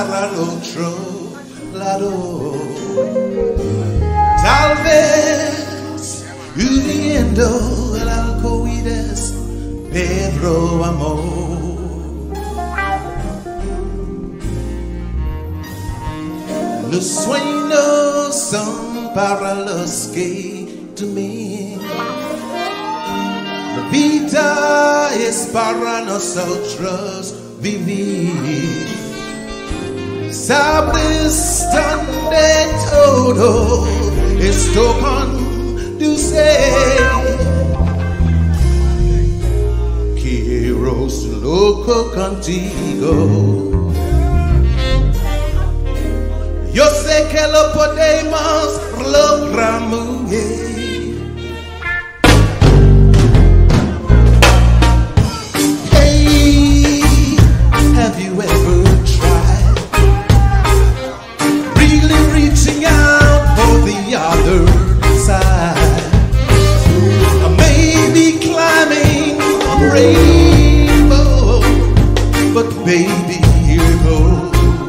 para l'altro lado. Tal vez viviendo el arcoíris, Pedro amor. Los sueños son para los que temen. La vida es para nosotros vivir. Sabes dónde todo esto conduce. Quiero ser loco contigo. Yo sé que lo podemos lograr muy bien. Hey, have you ever tried really reaching out for the other side? Or maybe climbing a rainbow, but baby, here goes.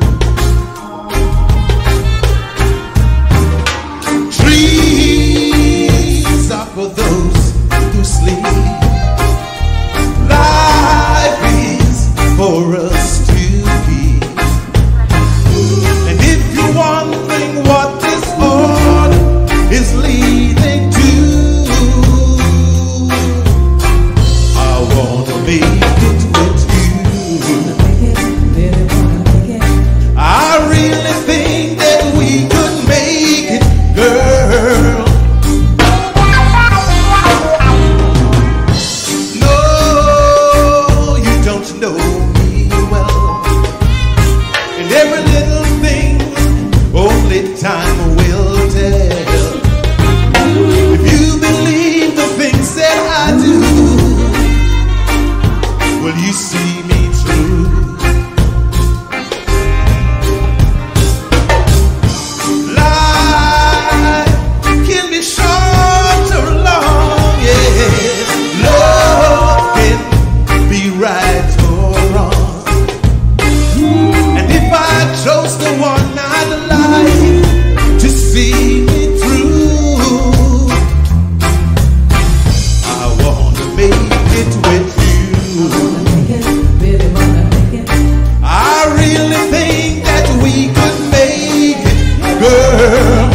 For those who sleep, life is for us to keep. And if you're wondering what this heart is leading to, I wanna make it with you. I really think that we could make it, girl. Time will tell. If you believe the things that I do, will you see me through? Life can be short or long, yeah. Love can be right or wrong. And if I chose the one I'd like to see me through, I wanna make it with you. I really think that we could make it, girl.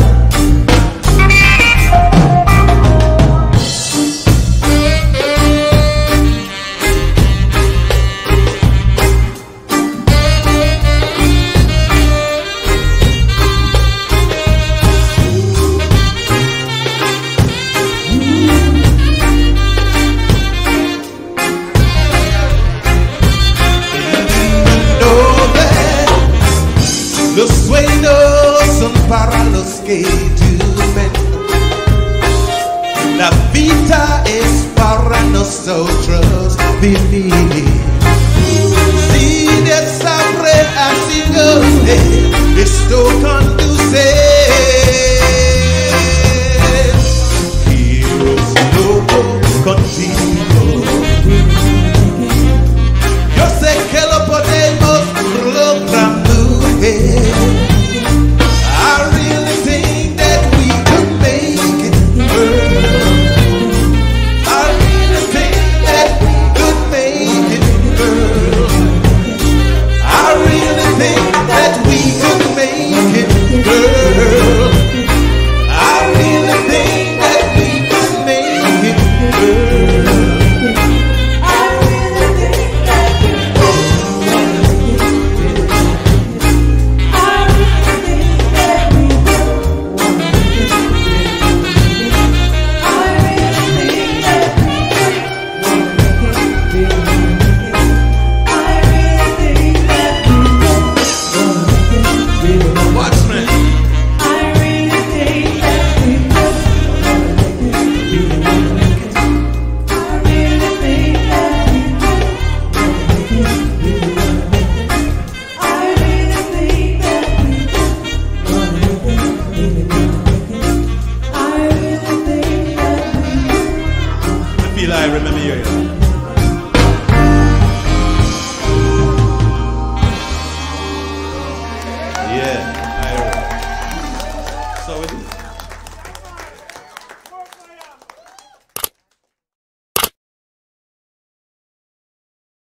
Los sueños son para los que duermen. La vida es para nosotros vivir. Si de saber así no esto con